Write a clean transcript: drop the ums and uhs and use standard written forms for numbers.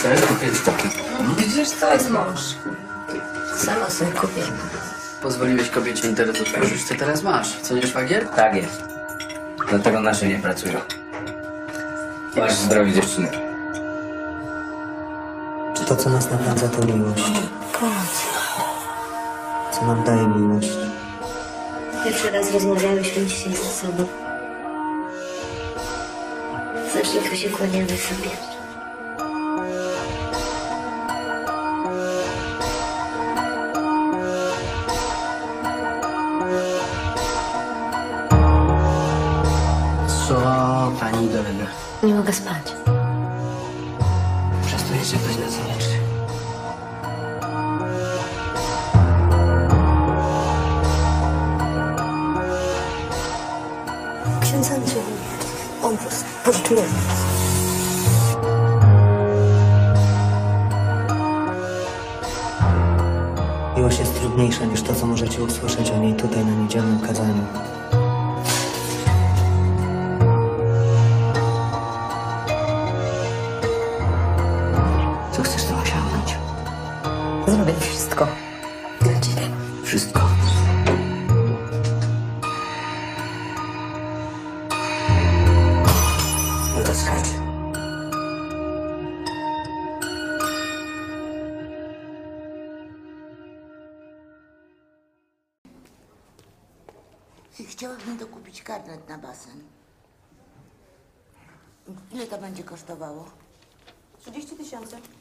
chcesz kupić to? Widzisz, to jest mąż. Sama sobie kupię. Pozwoliłeś kobiecie internet otworzyć, co teraz masz? Co nie, szwagier? Tak jest. Dlatego nasze nie pracują. Masz zdrowie dziewczyny. Czy to, co nas napędza, to miłość? Co nam daje miłość? Pierwszy raz rozmawiałyśmy dzisiaj ze sobą. Za cicho się kłaniamy sobie. Co pani dolega? Nie mogę spać. Przez to jeszcze ktoś nas leczy. Księdzanciu, obóz, poczujemy. Miłość jest trudniejsza niż to, co możecie usłyszeć o niej tutaj na niedzielnym kazaniu. Co chcesz tu osiągnąć? Zrobię wszystko dla ciebie. Wszystko. No to skacz. Chciałabym dokupić karnet na basen. Ile to będzie kosztowało? 30 000.